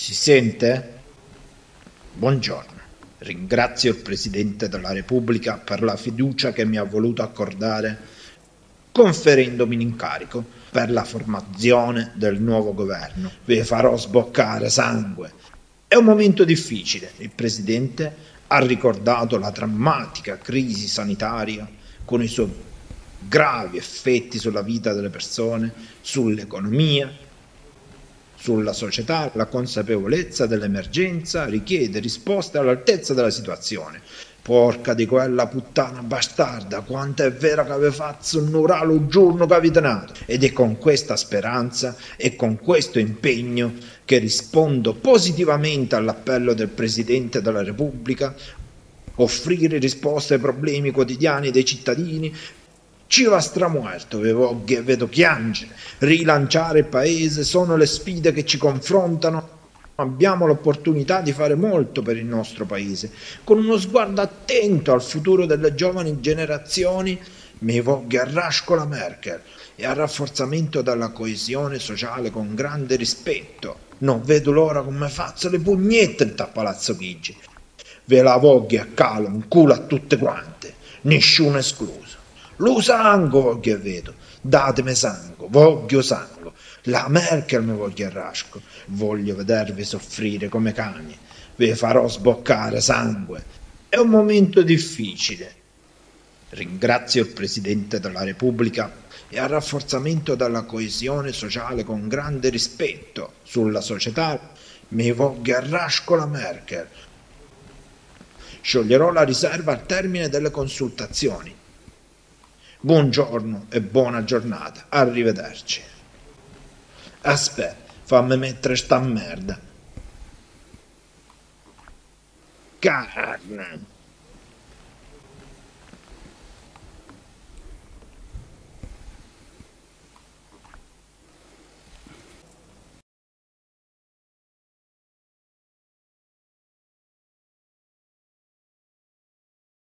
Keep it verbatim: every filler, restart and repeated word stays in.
Si sente? Buongiorno. Ringrazio il Presidente della Repubblica per la fiducia che mi ha voluto accordare, conferendomi l'incarico per la formazione del nuovo governo. Vi farò sboccare sangue. È un momento difficile. Il Presidente ha ricordato la drammatica crisi sanitaria con i suoi gravi effetti sulla vita delle persone, sull'economia, sulla società. La consapevolezza dell'emergenza richiede risposte all'altezza della situazione. Porca di quella puttana bastarda, quanto è vero che aveva fatto un uralo un giorno che avete nato. Ed è con questa speranza e con questo impegno che rispondo positivamente all'appello del Presidente della Repubblica: offrire risposte ai problemi quotidiani dei cittadini. Ci va stramuerto, vedo piangere. Rilanciare il paese sono le sfide che ci confrontano. Abbiamo l'opportunità di fare molto per il nostro paese, con uno sguardo attento al futuro delle giovani generazioni. Mi voglio arrasco la Merkel e al rafforzamento della coesione sociale con grande rispetto. Non vedo l'ora come faccio le pugnette da Palazzo Chigi. Ve la voglio a calo, un culo a tutte quante, nessuno escluso. Lo sangue voglio vedo, datemi sangue, voglio sangue. La Merkel mi voglio arrasco, voglio vedervi soffrire come cani, vi farò sboccare sangue. È un momento difficile. Ringrazio il Presidente della Repubblica e al rafforzamento della coesione sociale con grande rispetto sulla società. Mi voglio arrasco la Merkel. Scioglierò la riserva al termine delle consultazioni. Buongiorno e buona giornata, arrivederci. Aspetta, fammi mettere sta merda. Carne.